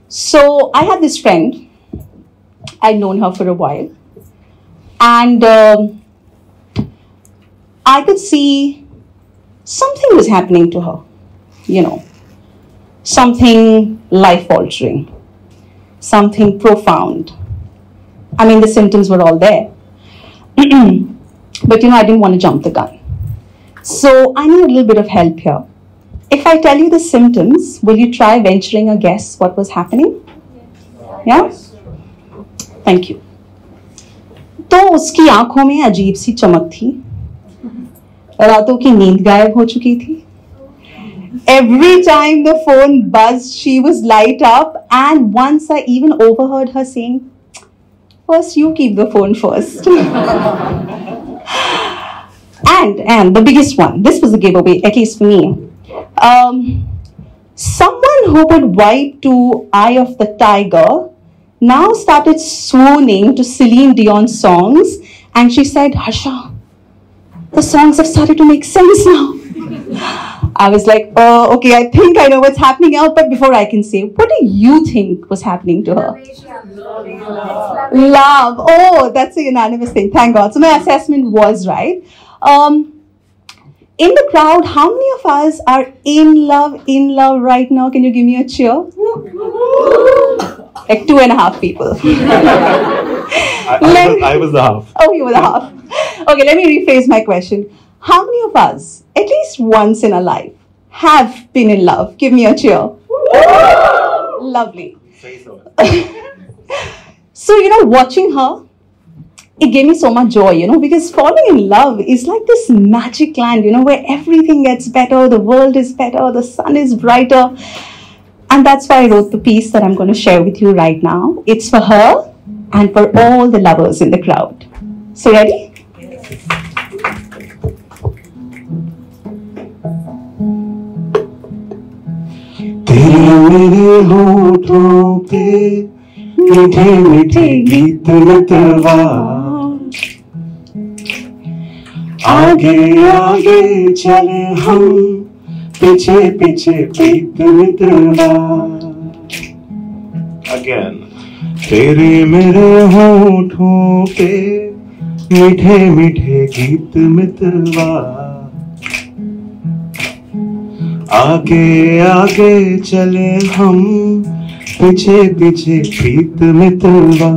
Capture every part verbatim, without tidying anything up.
So I had this friend. I'd known her for a while. And um, I could see something was happening to her, you know, something life-altering, something profound. I mean, the symptoms were all there. But, you know, I didn't want to jump the gun. So I need a little bit of help here. If I tell you the symptoms, will you try venturing a guess what was happening? Yeah? Thank you. तो उसकी आंखों में अजीब सी चमक थी, रातों की नींद गायब हो चुकी थी. Every time the phone buzzed, she was light up, and once I even overheard her saying, "First you keep the phone first." and and the biggest one, this was a giveaway, at least for me. Um, someone who would vibe to Eye of the Tiger now started swooning to Celine Dion songs, and she said, "Harsha, the songs have started to make sense now." I was like, oh, okay, I think I know what's happening now, but before I can say, what do you think was happening to her? Love. Oh, that's a unanimous thing. Thank God. So my assessment was right. Um, in the crowd, how many of us are in love, in love right now? Can you give me a cheer? Like two and a half people. I, I, was, I was the half. Oh, you were the half. Okay, let me rephrase my question. How many of us, at least once in our life, have been in love? Give me a cheer. Lovely. Say so. So, you know, watching her, it gave me so much joy, you know, because falling in love is like this magic land, you know, where everything gets better, the world is better, the sun is brighter. And that's why I wrote the piece that I'm going to share with you right now. It's for her and for all the lovers in the crowd. So, ready? तेरे मेरे होठों पे मीठे मीठे गीत मितवा, आगे आगे चले हम, पीछे पीछे प्रीत मितवा. Again. तेरे मेरे होठों पे मीठे मीठे गीत मितवा, आगे आगे चले हम, पीछे पीछे प्रीत मितवा.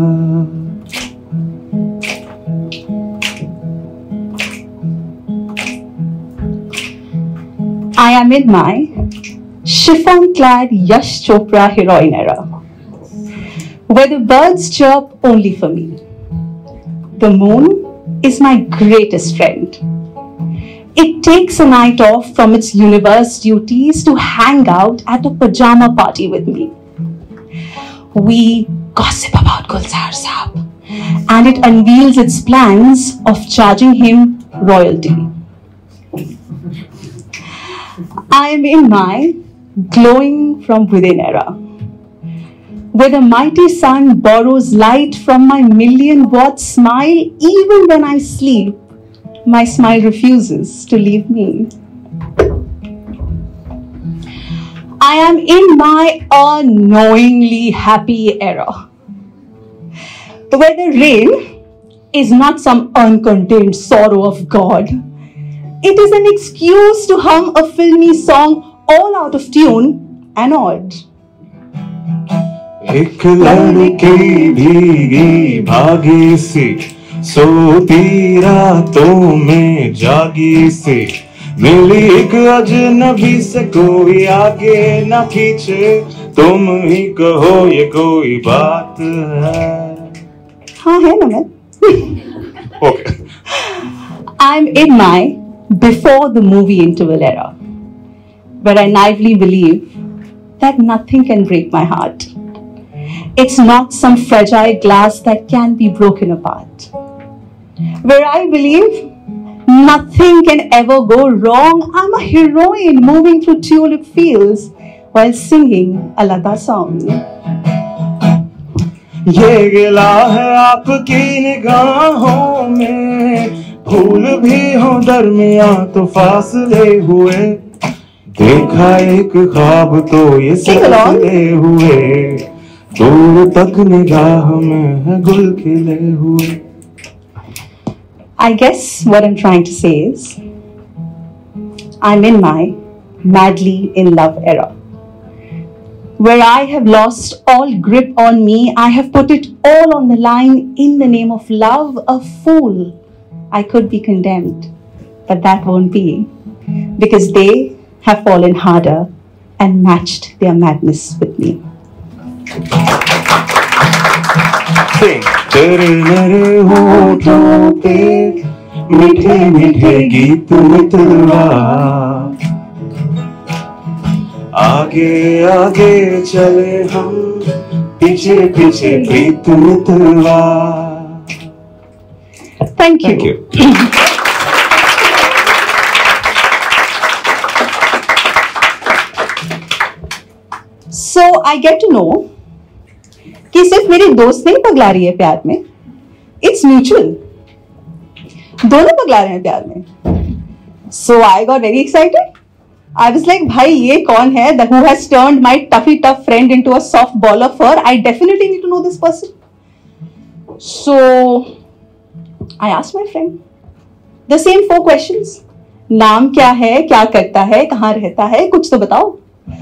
I am in my chiffon-clad Yash Chopra heroine era, where the birds chirp only for me. The moon is my greatest friend. It takes a night off from its universe duties to hang out at a pajama party with me. We gossip about Gulzar Saab, and it unveils its plans of charging him royalty. I am in my glowing from within era, where the mighty sun borrows light from my million watt smile. Even when I sleep, my smile refuses to leave me. I am in my annoyingly happy era, where the rain is not some uncontained sorrow of God. It is an excuse to hum a filmy song all out of tune and odd. एक लड़की भीगी भागी सी, सोती रातों में जागी सी, मिली एक अजनबी से, कोई आगे न पीछे, तुम ही कहो ये कोई बात है. हाँ है ना मैं. Okay. I'm in my before the movie interval era, where I naively believe that nothing can break my heart. It's not some fragile glass that can be broken apart. Where I believe nothing can ever go wrong. I'm a heroine moving through tulip fields while singing a Lata song. ये गिला है आपकी निगाहों में, फूल भी हो दरमियां तो फासले हुए, देखा एक ख्वाब तो ये सिलसिले हुए, दूर तक निगाह में है गुल खिले हुए. I guess what I'm trying to say is, I'm in my madly in love era, where I have lost all grip on me. I have put it all on the line in the name of love. A fool. I could be condemned, but that won't be, because they have fallen harder and matched their madness with me. Sing. तेरे मेरे होठों पे मीठे मीठे गीत मितलवा, आगे आगे चले हम पीछे पीछे प्रीत मितलवा. Thank you. Thank you. So I get to know कि सिर्फ मेरी दोस्त नहीं पगला रही है प्यार में, इट्स म्यूचुअल. दोनों पगला रहे हैं प्यार में. So I got very excited. I was like, भाई ये कौन है the who has turned my toughie tough friend into a soft ball of fur? I definitely need to know this person. So I asked my friend the same four questions. नाम क्या है, क्या करता है, कहाँ रहता है, कुछ तो बताओ.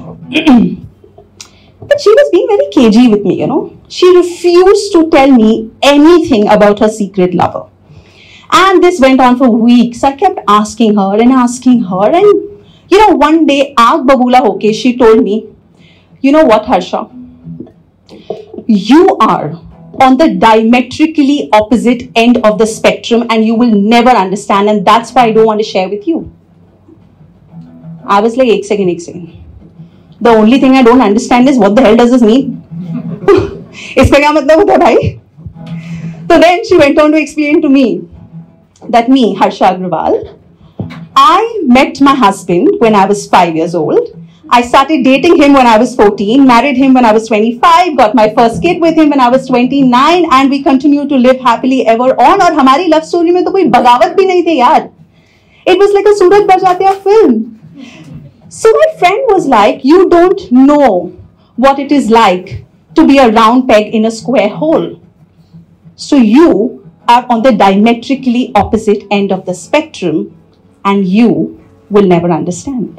But she was being very cagey with me, you know. She refused to tell me anything about her secret lover. And this went on for weeks. I kept asking her and asking her. And, you know, one day, aag babula hoke, she told me, you know what, Harsha? You are on the diametrically opposite end of the spectrum and you will never understand. And that's why I don't want to share with you. I was like, ek second, ek second. The only thing I don't understand is what the hell does this mean? इसका क्या मतलब होता है भाई? So then she went on to explain to me that me, Harsha Agrawal, I met my husband when I was five years old. I started dating him when I was fourteen, married him when I was twenty-five, got my first kid with him when I was twenty-nine, and we continue to live happily ever on. और हमारी love story में तो कोई बगावत भी नहीं थी यार. It was like a Suraj बरसातिया film. So my friend was like, you don't know what it is like to be a round peg in a square hole. So you are on the diametrically opposite end of the spectrum and you will never understand.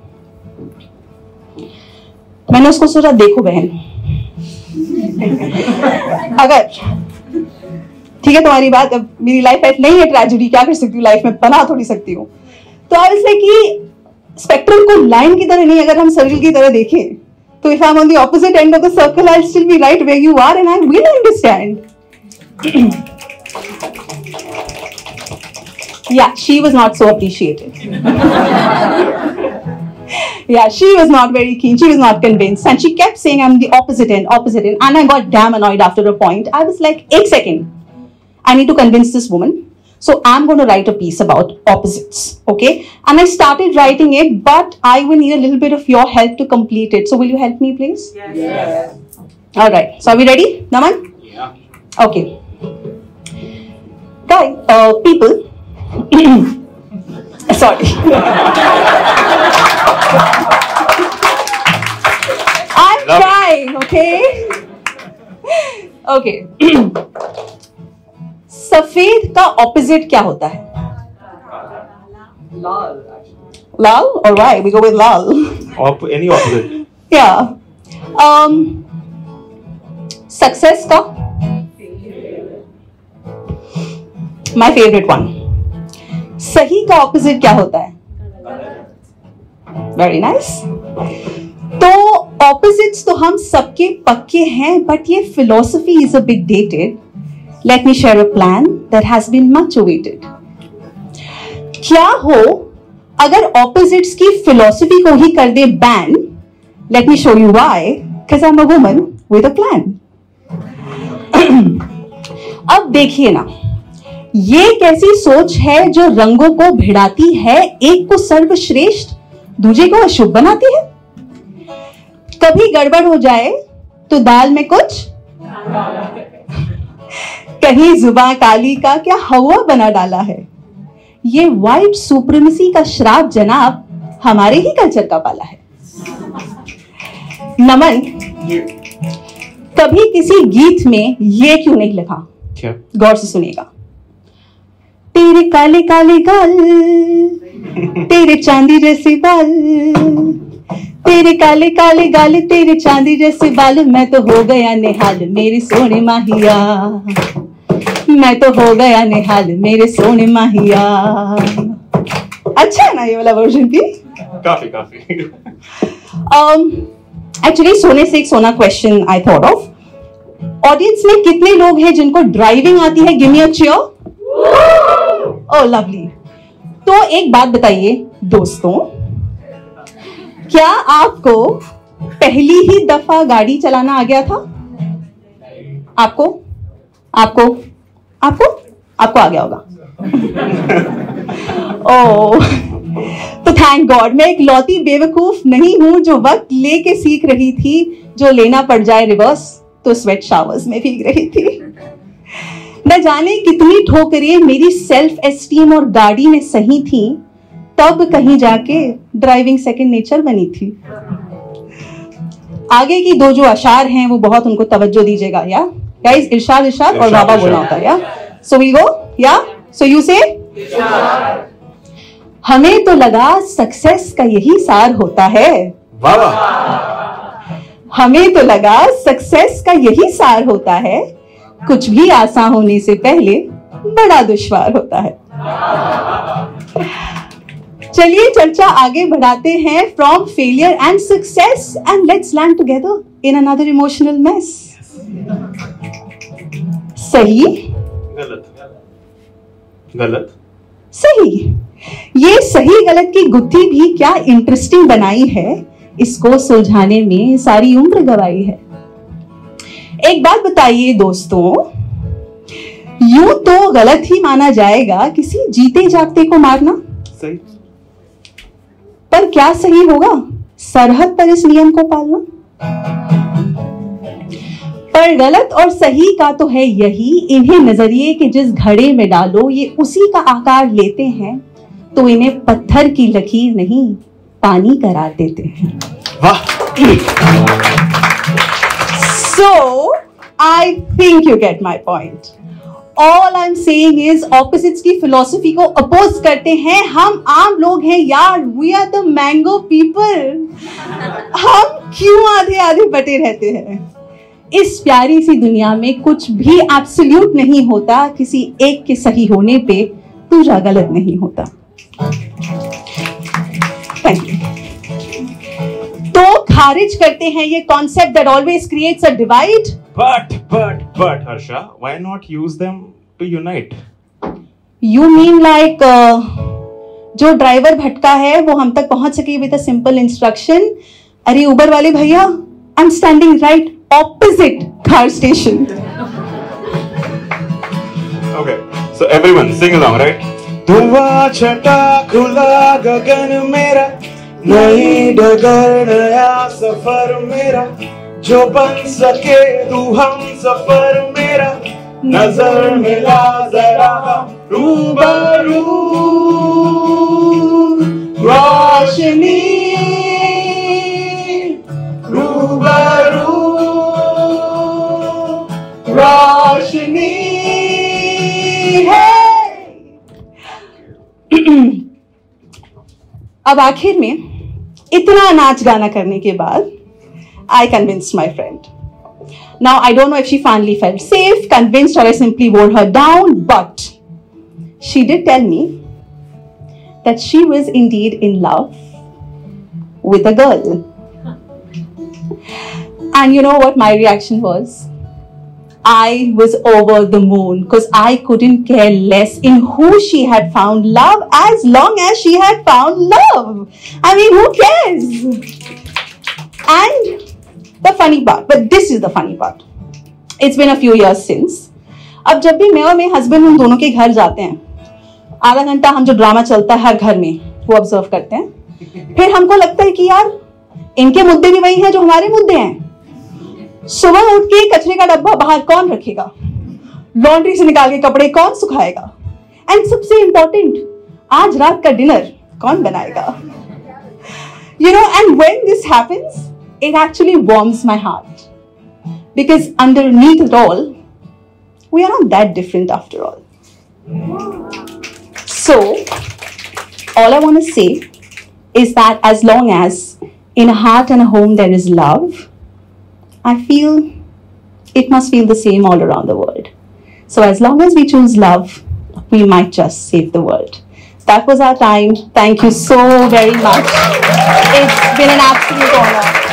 मैंने उसको सोचा, देखो बहन, अगर ठीक है तुम्हारी बात, अब मेरी लाइफ ऐसी नहीं है ट्रेजेडी, क्या कर सकती हूँ लाइफ में, बना थोड़ी सकती हूँ. तो आई वाज लाइक कि स्पेक्ट्रम को लाइन की तरह नहीं, अगर हम सर्कल की तरह देखें तो if I am on the opposite end of the circle I will still be right where you are and I will understand. Yeah, she was not so appreciated. Yeah, she was not very keen. She was not convinced. And she kept saying, I'm the opposite end, opposite end. And I got damn annoyed after a point. I was like, एक second. I need to convince this woman. So I'm going to write a piece about opposites. Okay? And I started writing it, but I will need a little bit of your help to complete it. So will you help me, please? Yes. Yes. All right. So are we ready, Naman? Yeah. Okay. Guys, uh, people. Sorry. I'm Love trying, okay? Okay. सफेद का opposite क्या होता है? Lal. Lal? All right, we go with Lal. Op- any opposite. Yeah. Um, success का? My favorite one. सही का opposite क्या होता है? Very nice. तो ऑपोजिट्स तो हम सबके पक्के हैं, बट ये philosophy is a big dated. Let me share a plan that has been much awaited. क्या हो अगर ऑपोजिट्स की फिलोसफी को ही कर दे ban? Let me show you why. Because I am a woman with a plan. अब देखिए ना, ये कैसी सोच है जो रंगों को भिड़ाती है, एक को सर्वश्रेष्ठ दूसरे को अशुभ बनाती है. कभी गड़बड़ हो जाए तो दाल में कुछ, कहीं जुबान काली का क्या हवा बना डाला है. ये व्हाइट सुप्रीमेसी का श्राप जनाब हमारे ही कल्चर का पाला है. नमन, कभी किसी गीत में ये क्यों नहीं लिखा? क्या? गौर से सुनिएगा। तेरे काले काले गाल, तेरे चांदी जैसे बाल, तेरे काले काले गाल, तेरे चांदी जैसे बाल, मैं तो हो गया निहाल मेरे सोने माहिया, मैं तो हो गया निहाल मेरे सोने माहिया। अच्छा है ना ये वाला वर्जन भी? काफी काफी। एक्चुअली सोने से एक सोना question I thought of. Audience में कितने लोग हैं जिनको ड्राइविंग आती है? Give me a cheer. Oh lovely. तो एक बात बताइए दोस्तों, क्या आपको पहली ही दफा गाड़ी चलाना आ गया था? आपको आपको आपको आपको आ गया होगा। ओह तो थैंक गॉड मैं एक लौती बेवकूफ नहीं हूं जो वक्त लेके सीख रही थी, जो लेना पड़ जाए रिवर्स तो स्वेट शावर्स में भीग रही थी। न जाने कितनी ठोकरें मेरी सेल्फ एस्टीम और गाड़ी में सही थी, तब कहीं जाके ड्राइविंग सेकंड नेचर बनी थी। आगे की दो जो अशार हैं वो बहुत उनको तवज्जो दीजिएगा। या गाइस, इरशाद इरशाद और बाबा बोलना होता है। या सो वी गो। या सो यू से हमें तो लगा सक्सेस का यही सार होता है। वाह। हमें तो लगा सक्सेस का यही सार होता है, कुछ भी आसान होने से पहले बड़ा दुश्वार होता है। चलिए चर्चा आगे बढ़ाते हैं from failure and success and let's land together in another emotional mess. सही गलत गलत सही। ये सही गलत की गुत्थी भी क्या इंटरेस्टिंग बनाई है, इसको सुलझाने में सारी उम्र गवाई है। एक बात बताइए दोस्तों, यूं तो गलत ही माना जाएगा किसी जीते जागते को मारना, सही। पर क्या सही होगा सरहद पर इस नियम को पालना? पर गलत और सही का तो है यही इन्हें नजरिए के जिस घड़े में डालो ये उसी का आकार लेते हैं, तो इन्हें पत्थर की लकीर नहीं पानी करार देते हैं। वाह। So, I think you get my point. All I'm saying is opposites की philosophy को oppose करते हैं। हम आम लोग हैं यार, we are the mango people. हम क्यों आधे आधे बटे रहते हैं? इस प्यारी सी दुनिया में कुछ भी absolute नहीं होता, किसी एक के सही होने पे दूसरा गलत नहीं होता। Thank you. तो खारिज करते हैं ये concept that always creates a divide. But but but Harsha, why not use them to unite? You mean like uh, जो ड्राइवर भटका है वो हम तक पहुंच सके विद अ सिंपल इंस्ट्रक्शन। अरे उबर वाले भैया, I am standing right opposite car station. Okay, so everyone sing along, right? धुआं छटा खुला गगन मेरा, नई डगर नया सफर मेरा, जो बन सके तू हम सफर मेरा, नजर मिला जरा रूबरू रोशनी रूबरू रोशनी है। अब आखिर में इतना नाच गाना करने के बाद I convinced my friend. Now I don't know if she finally felt safe, convinced, or I simply wore her down, but she did tell me that she was indeed in love with a girl. And you know what my reaction was? I was over the moon because I couldn't care less in who she had found love as long as she had found love. I mean, who cares? And the funny part, but this is the funny part. It's been a few years since. अब जब भी मैं और मेरे husband उन दोनों के घर जाते हैं, आधा घंटा हम जो ड्रामा चलता है हर घर में वो ऑब्जर्व करते हैं। फिर हमको लगता है कि यार इनके मुद्दे भी वही हैं जो हमारे मुद्दे हैं। सुबह उठ के कचरे का डब्बा बाहर कौन रखेगा, लॉन्ड्री से निकाल के कपड़े कौन सुखाएगा, एंड सबसे इंपॉर्टेंट आज रात का डिनर कौन बनाएगा। You know, and when this happens, it actually warms my heart. Because underneath it all, we are not that different after all. So, all I want to say is that as long as in a heart and a home there is love, I feel it must feel the same all around the world. So as long as we choose love, we might just save the world. That was our time. Thank you so very much. It's been an absolute honor.